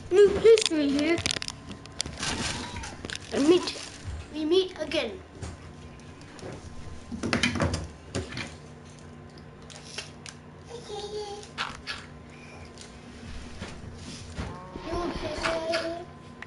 new history here. And we meet again. New history.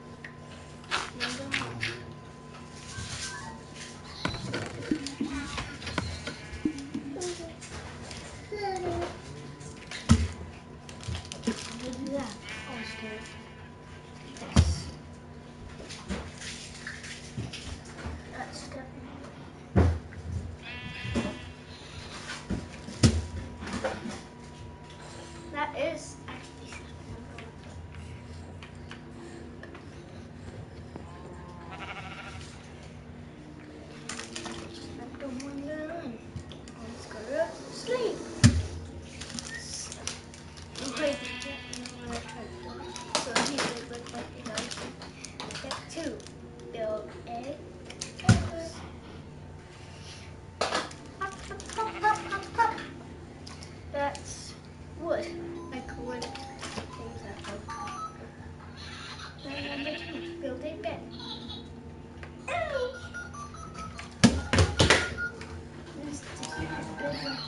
That is actually let's go to sleep. Wait, so he would look like he does. Step 2. Build a house. Pop, pop, pop, pop, pop, pop. That's wood. Like wood things that help. Then number 2. Build a bed. This to keep it building.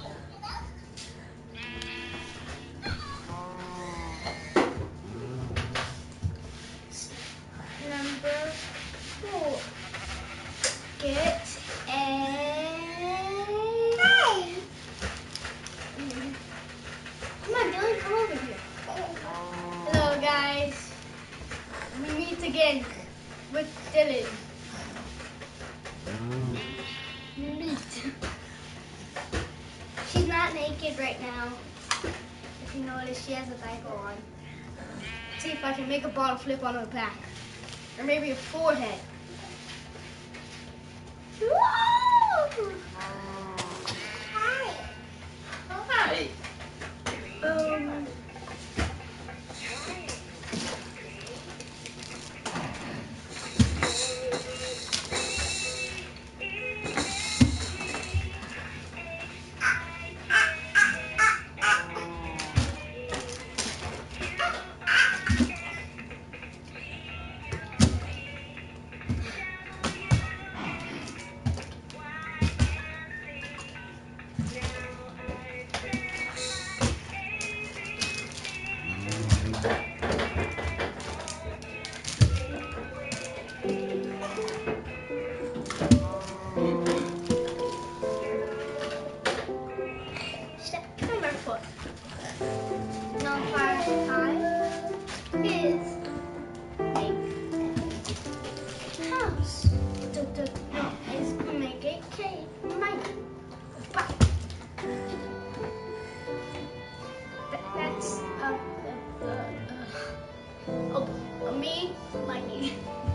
Number 4. Get come on, Dylan, come over here. Hello, guys. We meet again with Dylan. Meet. She's not naked right now. If you notice, she has a diaper on. Let's see if I can make a bottle flip on her back. Or maybe a forehead. Woo! Hi. Hi. Um, step number 4. Number 5 is make a house. No, is make a cave. That's me, Mikey.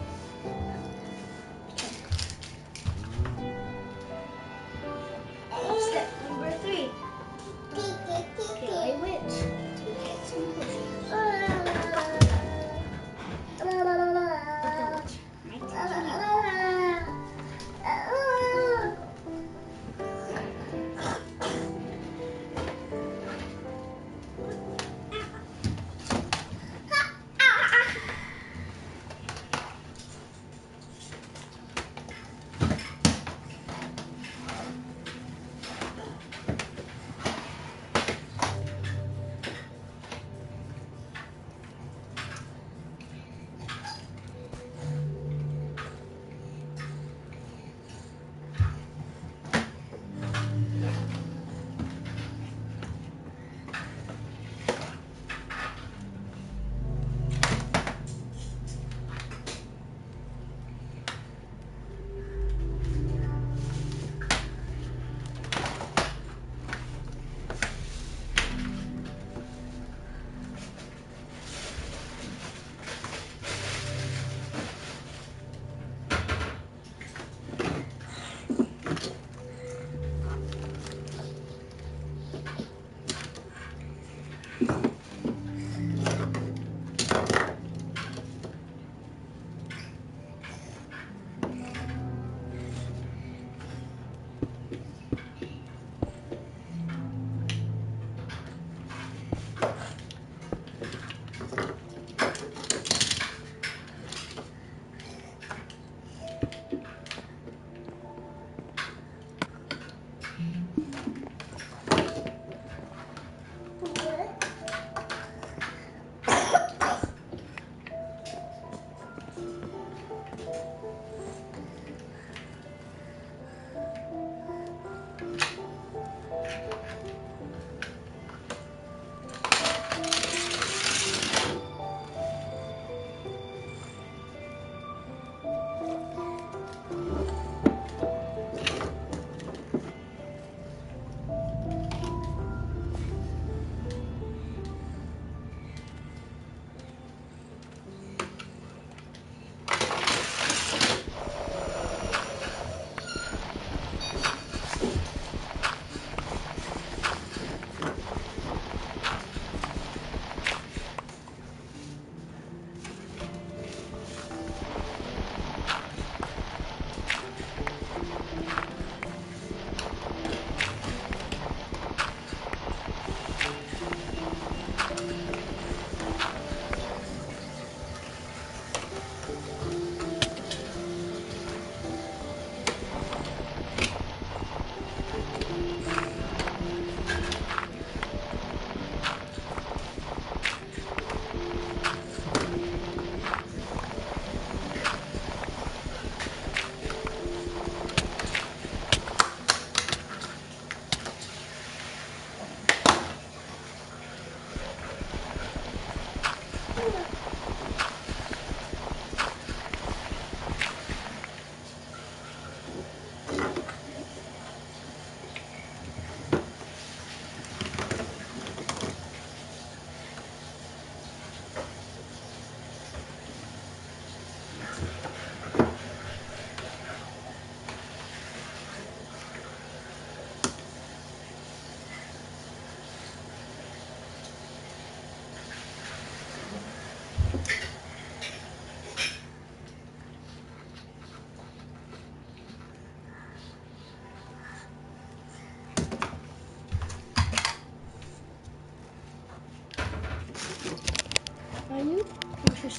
Step number 3. Kill a witch to get some pussy.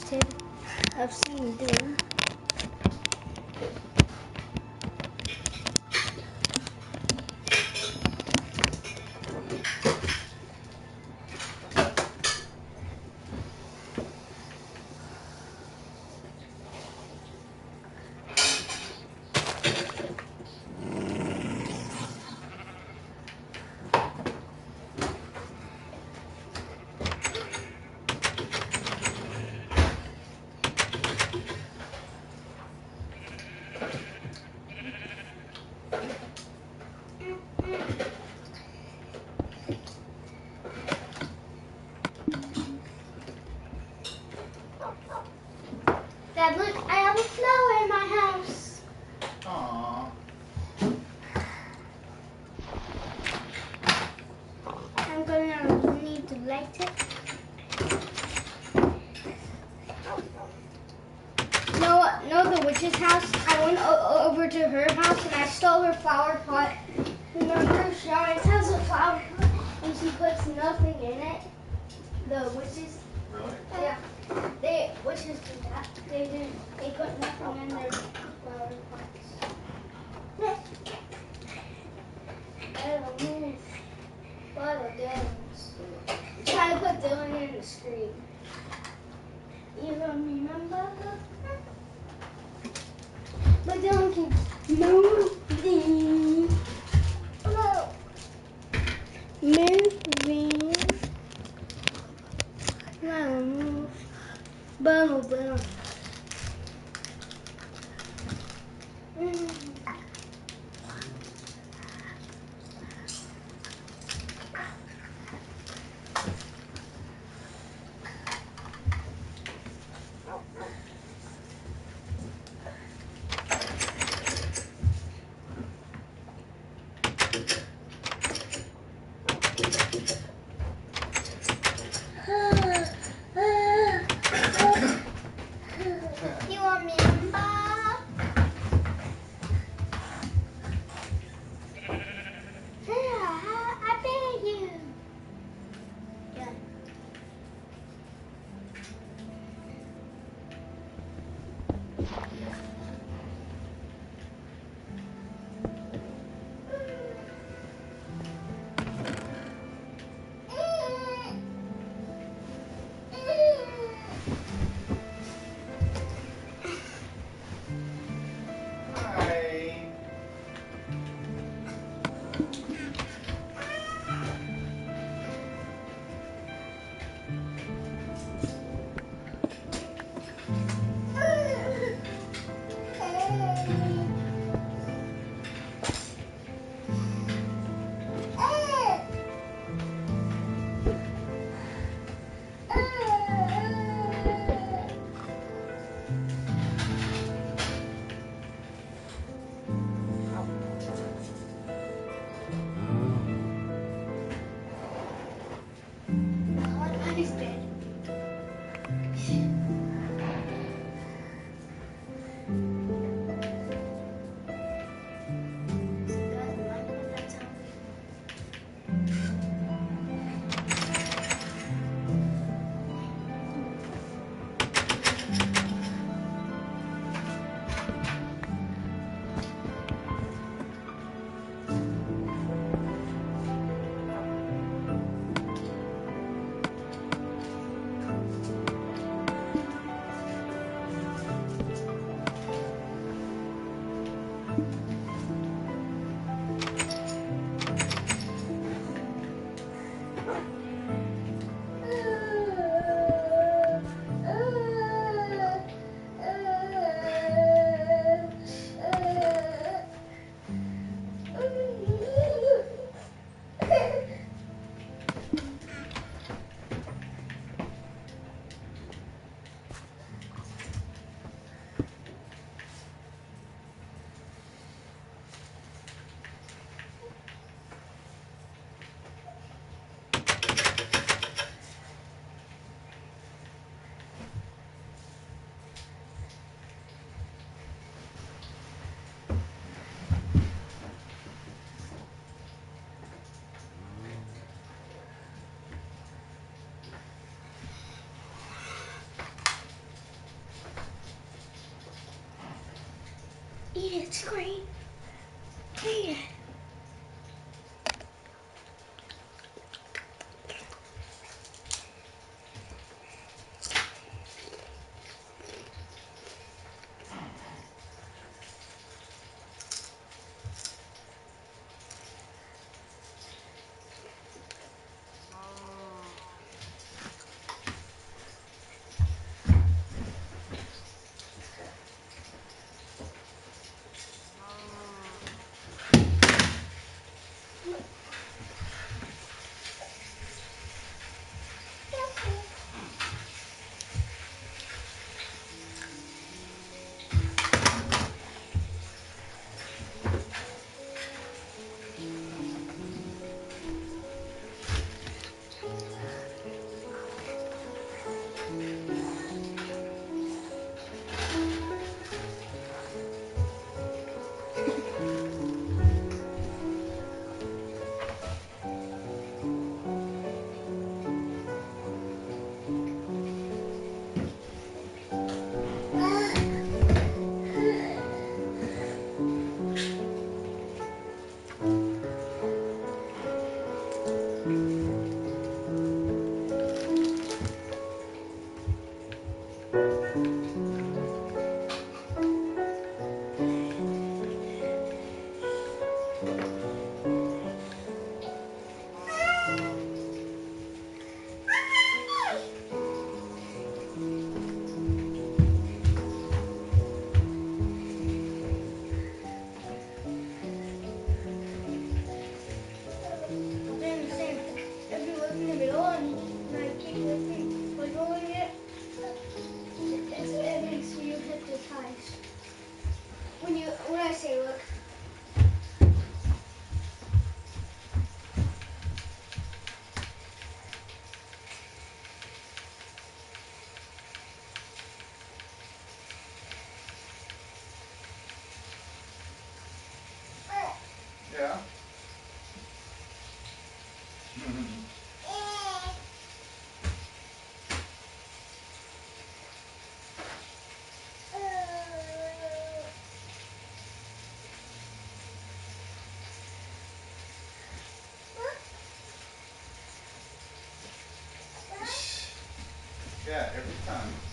interested. I've seen you do. Dad, look, I have a flower in my house. Aww. I'm gonna need to light it. No, the witch's house. I went over to her house and I stole her flower pot. Remember, she always has a flower pot and she puts nothing in it. The witches. Really? Yeah. Witches do that. They put nothing in their flower pots. I don't move. What a Dylan's. Trying to put Dylan in the screen. You don't remember? But Dylan keeps moving. Oh no. Moving. Now move. Boom. You want me to Bob? I beg you. Yeah. Hi. What is it? Eat it, it's great. Eat it. When I say look. Yeah. Yeah, every time.